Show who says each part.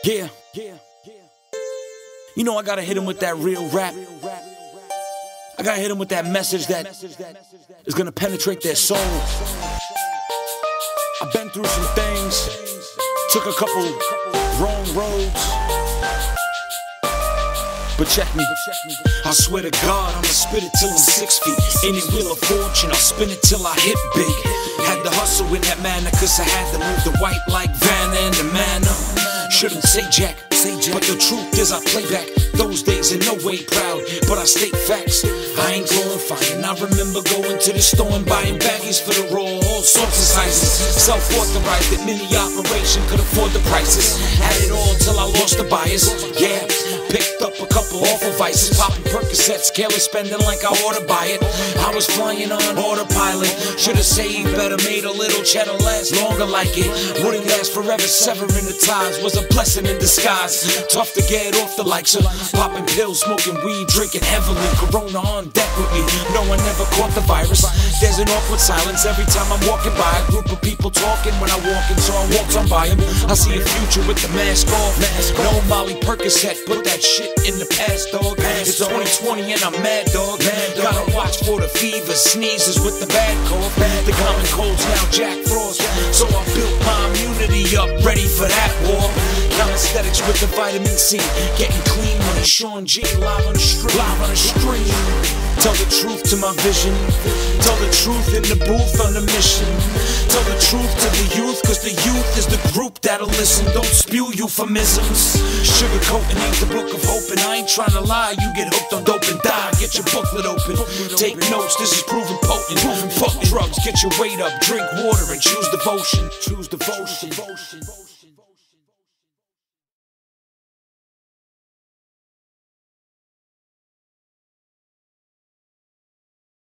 Speaker 1: Yeah. You know I gotta hit him with that real rap. I gotta hit him with that message that is gonna penetrate their soul. I've been through some things, took a couple wrong roads, but check me. I swear to God, I'ma spit it till I'm 6 feet. Any wheel of fortune, I'll spin it till I hit big. Had to hustle in that manner, cause I had to move the white like Vanna and the manna. Shouldn't say Jack, but the truth is I play back those days in no way proud, but I state facts. I ain't glorifying. I remember going to the store and buying baggies for the raw, all sorts of sizes. Self-authorized that mini operation could afford the prices. Had it all till I lost the buyers. Yeah, picked up a couple awful vices, popping Percocets, careless spending like I ought to buy it. I was flying on autopilot. Should've saved better, made a little cheddar last longer like it. Wouldn't last forever, severing the ties was a blessing in disguise. Tough to get off the likes of popping pills, smoking weed, drinking heavily. Corona on deck with me. No one never caught the virus. There's an awkward silence every time I'm walking by. A group of people talking when I walk in, so I walked on by them. I see a future with the mask off. No Molly Percocet, put that shit in the past, dog. It's 2020 and I'm mad, dog. Gotta watch for the fever, sneezes with the bad cough. The common cold's now Jack Frost, so I built my immunity up, ready for that war. Calisthenics with the vitamin C, getting clean money. Sean G live on the stream. Tell the truth to my vision. Tell the truth in the booth on the mission. Tell the truth to the youth, cause the youth is the group that'll listen. Don't spew euphemisms. Sugarcoating ain't the book of hope, and I ain't trying to lie. You get hooked on dope and die. Get your booklet open. Take notes, this is proven potent. Fuck drugs, get your weight up. Drink water and choose devotion. Choose devotion.